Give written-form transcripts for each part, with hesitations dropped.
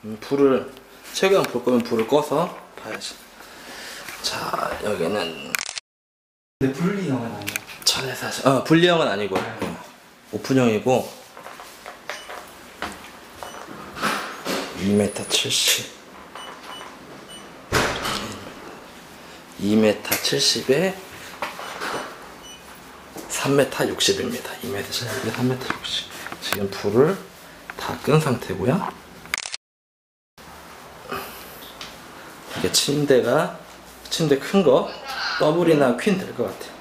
불을 최대한 볼 거면 불을 꺼서 봐야지. 자, 여기는 근데 분리형은 아니야. 전에서 분리형은 아니고 오픈형이고 2m 70 2m 70에 3m 60입니다. 2m 70에 3m 60. 지금 불을 다 끈 상태고요. 이게 침대 큰 거 더블이나 퀸 될 것 같아요.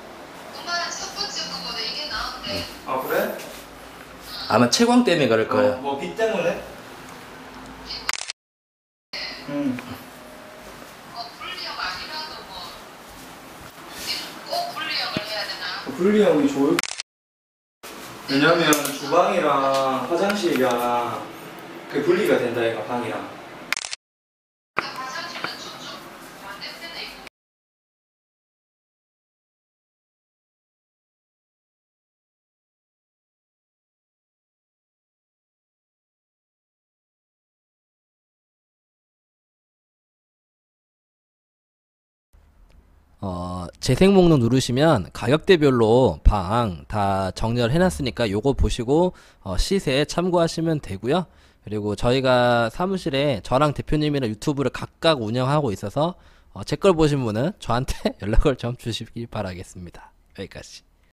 아 그래? 아마 채광 때문에 그럴 거예요. 뭐 빛 때문에? 응. 분리형 아니라도 꼭 분리형을 해야 되나? 분리형이 좋을. 왜냐면 주방이랑 화장실이랑 그 분리가 된다 얘가 방이랑. 화장실은 좀 반대편에 있고. 재생 목록 누르시면 가격대별로 방 다 정렬 해놨으니까 요거 보시고 시세 참고하시면 되고요. 그리고 저희가 사무실에 저랑 대표님이랑 유튜브를 각각 운영하고 있어서 제 걸 보신 분은 저한테 연락을 좀 주시기 바라겠습니다. 여기까지.